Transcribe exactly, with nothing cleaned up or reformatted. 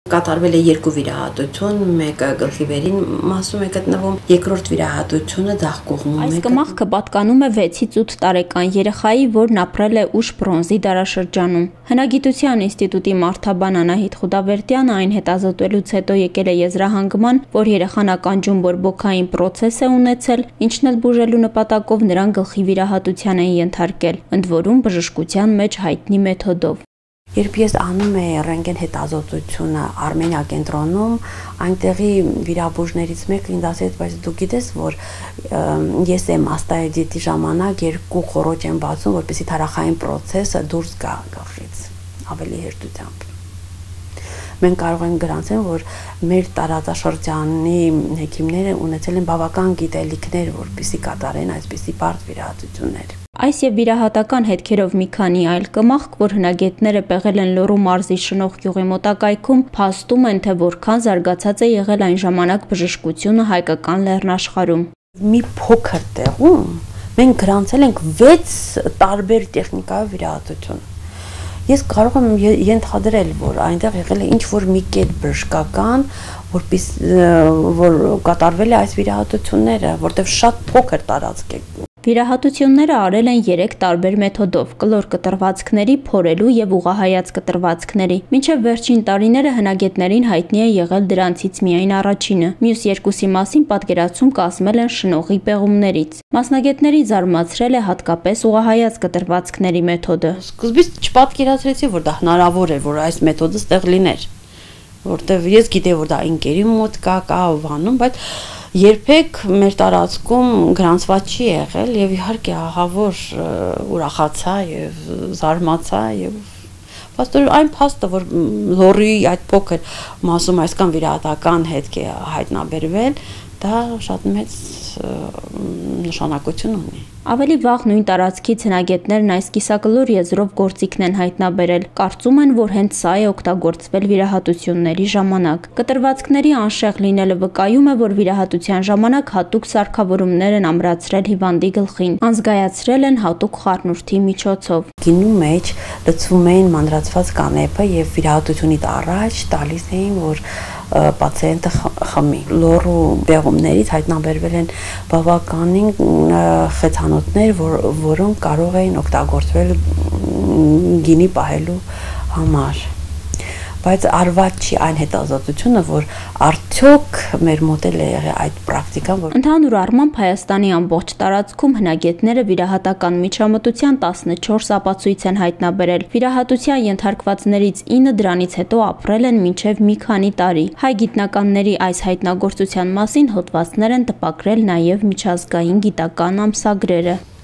Կատարվել է երկու վիրահատություն, մեկը գլխի վերին մասում է գտնվում, երկրորդ վիրահատությունը ձախ կողմում է։ Այս կմախքը պատկանում է վեցից ութ տարեկան երեխայի, որն ապրել է ուշ բրոնզի դարաշրջանում։ Հնագիտության ինստիտուտի մարդաբան Անահիտ Խուդավերդյանը այն հետազոտելուց հետո եկել է եզրահանգման, որ երեխան ականջում բորբոքային պրոցես է ունեցել, ինչն էլ բուժելու նպատակով նրան գլխի վիրահատության են ենթարկել, ընդ որում բժշկության մեջ հայտնի մեթոդով։ Երբ ես անում էի ռենտգեն հետազոտությունը Արմենիա կենտրոնում, այնտեղի վիրաբույժներից մեկը ինձ ասեց, բայց դու գիտես, որ ես եմ աստայադիտի ժամանակ երկու խոռոչ եմ բացում, որպեսզի թարախային պրոցեսը դուրս գա գլխից ավելի հեշտությամբ։ Մենք կարող ենք գրանցել, որ մեր տարածաշրջանի հեքիմները ունեցել են բավական գիտելիքներ, որպեսզի կատարեն այսպիսի բարդ վիրահատություններ։ Այս եւ վիրահատական հետքերով մի քանի այլ կմախք, որ հնագետները պեղել են Լոռու մարզի Շնող գյուղի մոտակայքում, փաստում են, թե որքան զարգացած է եղել այն ժամանակ բժշկությունը հայկական լեռնաշխարհում։ Մի փոքր տեղում մենք գրանցել ենք վեց տարբեր տեխնիկայով վիրահատություն։ Ես կարող եմ ենթադրել, որ այնտեղ եղել է ինչ-որ մի կետ բժշկական, որպես որ կատարվել է այս վիրահատությունները, որտեղ շատ փոքր տարածք է։ Վիրահատությունները արել են երեք տարբեր մեթոդով՝ կլոր կտրվածքների, փորելու եւ ուղղահայաց կտրվածքների։ Մինչև վերջին տարիները հնագետներին հայտնի է եղել դրանցից միայն առաջինը։ Մյուս երկուսի մասին պատկերացում կազմել են Շնողի պեղումներից։ Մասնագետների զարմացրել է հատկապես ուղղահայաց կտրվածքների մեթոդը։ Սկզբից չպատկերացրեցի, որ դա հնարավոր է, որ այս մեթոդը ստեղ լիներ, որտեղ ես գիտեի, որ դա ինկերի մոտ կա, կա վանում, բայց երբեք մեր տարածքում գրանցված չի եղել եւ իհարկե ահավոր ուրախացա եւ զարմացա եւ փաստորեն այն փաստը, որ Լոռի այդ փոքր մասում այսքան վիրահատական հետք է հայտնաբերվել, դա շատ մեծ նշանակություն ունի։ Ավելի վաղ նույն տարածքից հնագետներն այս կիսակլոր եզրով գործիքն են հայտնաբերել։ Կարծում են, որ հենց սա է օգտագործվել վիրահատությունների ժամանակ։ Կտրվածքների անշեղ լինելը վկայում է, որ վիրահատության ժամանակ հատուկ սարքավորումներ են ամրացրել հիվանդի գլխին, անզգայացրել են հատուկ խառնուրդի միջոցով։ Գինու մեջ լցվում էին մանրացված կանեպը եւ վիրահատությունից առաջ տալիս էին, որ պացիենտը խմի։ Լոռու պեղումներից հայտնաբերվել են բավականին խեցանոթներ, որ, որոնք կարող էին օգտագործվել գինի պահելու համար։ Բայց արված չի այն հետազոտությունը, որ արդյոք մեր մոդել է եղել այդ պրակտիկան, որ Ընդհանուր առմամբ Հայաստանի ամբողջ տարածքում հնագետները վիրահատական միջամտության տասնչորս ապացույց են հայտնաբերել։ Վիրահատության ենթարկվածներից ինը դրանից հետո ապրել են մինչև մի քանի տարի։ Հայ գիտնականների այս հայտնագործության մասին հոդվածներ են տպագրել նաև միջազգային գիտական ամսագրերը։